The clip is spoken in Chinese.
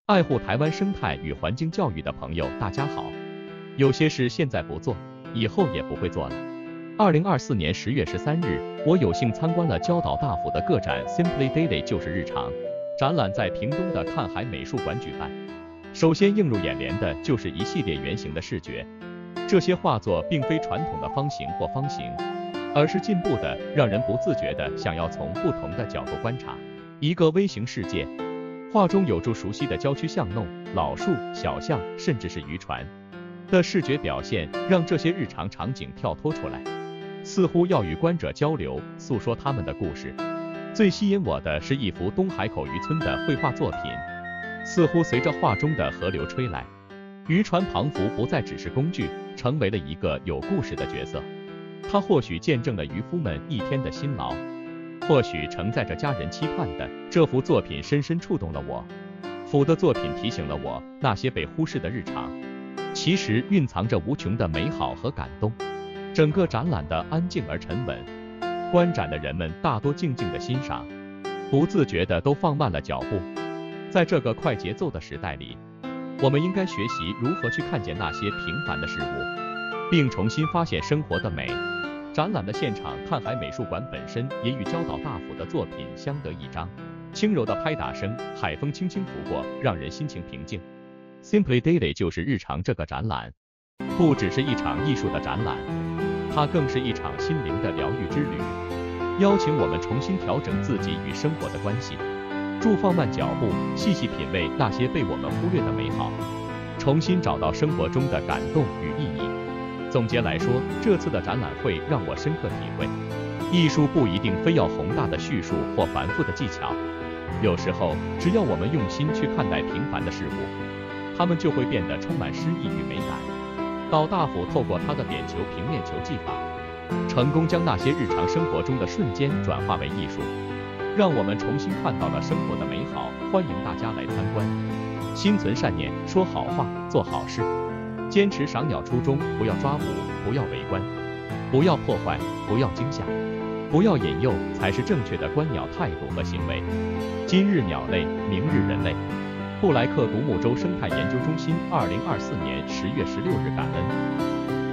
爱护台湾生态与环境教育的朋友，大家好。有些事现在不做，以后也不会做了。2024年10月13日，我有幸参观了焦岛大辅的个展 Simply Daily 就是日常展览，在屏东的看海美术馆举办。首先映入眼帘的就是一系列圆形的视觉，这些画作并非传统的方形或方形，而是进步的，让人不自觉的想要从不同的角度观察一个微型世界。画中有着熟悉的郊区巷弄、老树、小巷，甚至是渔船的视觉表现，让这些日常场景跳脱出来，似乎要与观者交流，诉说他们的故事。最吸引我的是一幅东海口渔村的绘画作品，似乎随着画中的河流吹来，渔船彷彿不再只是工具，成为了一个有故事的角色。它或许见证了渔夫们一天的辛劳，或许承载着家人期盼的。这幅作品深深触动了我。辅的作品提醒了我，那些被忽视的日常，其实蕴藏着无穷的美好和感动。整个展览的安静而沉稳，观展的人们大多静静的欣赏，不自觉的都放慢了脚步。在这个快节奏的时代里，我们应该学习如何去看见那些平凡的事物，并重新发现生活的美。展览的现场看海美术馆本身也与焦岛大辅的作品相得益彰，轻柔的拍打声，海风轻轻拂过，让人心情平静。Simply Daily 就是日常这个展览，不只是一场艺术的展览，它更是一场心灵的疗愈之旅，邀请我们重新调整自己与生活的关系，放慢脚步，细细品味那些被我们忽略的美好，重新找到生活中的感动与意义。总结来说，这次的展览会让我深刻体会，艺术不一定非要宏大的叙述或繁复的技巧，有时候只要我们用心去看待平凡的事物，它们就会变得充满诗意与美感。岛大辅透过他的点球平面球技法，成功将那些日常生活中的瞬间转化为艺术，让我们重新看到了生活的美好。欢迎大家来参观。心存善念，说好话，做好事，坚持赏鸟初衷，不要抓捕，不要围观，不要破坏，不要惊吓，不要引诱，才是正确的观鸟态度和行为。今日鸟类，明日人类。布莱克独木舟生态研究中心2024年10月16日感恩。